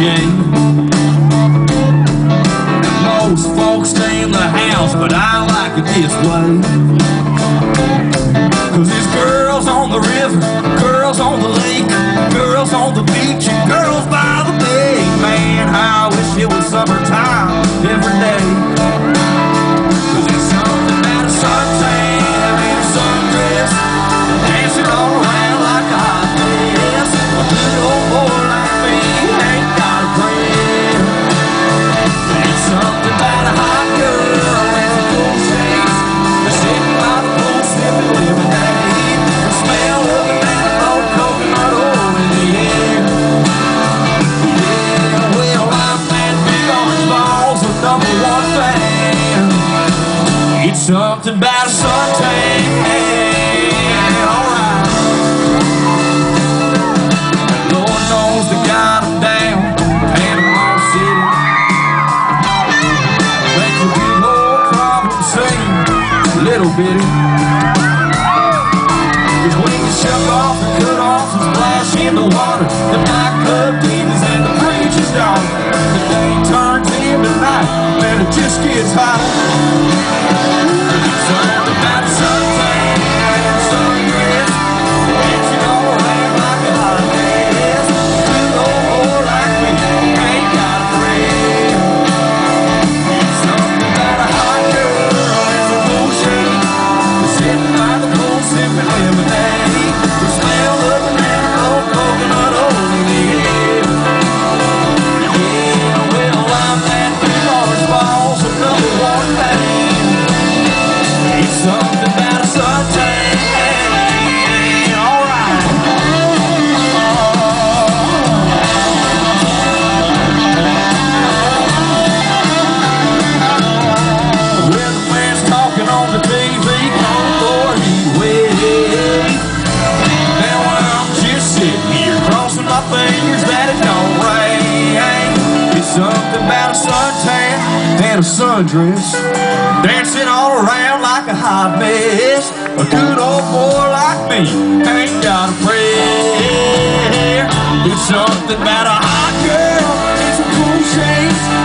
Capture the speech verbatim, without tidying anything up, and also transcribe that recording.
shade. Most folks stay in the house, but I like it this way. Cause there's girls on the river, girls on the lake, girls on the beach, and girls by the bay. Man, how I wish it was summertime every day. Cause there's something about a suntan and a sundress, dancing all around like a hot mess. A good old boy like me ain't got a prayer. There's something about a hot girl in the cool shades, sitting by the pool sipping lemonade. The smell of the manifold coconut oil in the air. Yeah, well, I'm that big orange balls with number one fan. It's something about a suntan, alright. Lord knows they got them down in Panama City. Makes a big old problem seem a little bitty. Cause when you shove off and cut off and splash in the water, the nightclub demons and the preacher's daughter, the day turns into night, man, it just gets hot. Something about a suntan and a sundress, dancing all around like a hot mess. A good old boy like me ain't got a prayer. Something about a hot girl in the cool shades, sitting by the pool sipping lemonade. The smell of the manifold coconut oil in the air. Yeah, well, I'm that big orange balls of number one fan. It's something about a suntan, alright. Weatherman's talking on the T V, calling for a heat wave. Now I'm just sitting here crossing my fingers that it don't rain. It's something about a suntan and a sundress, dancing all around like a hot mess. A good old boy like me ain't got a prayer. It's something about a hot girl in some cool shades,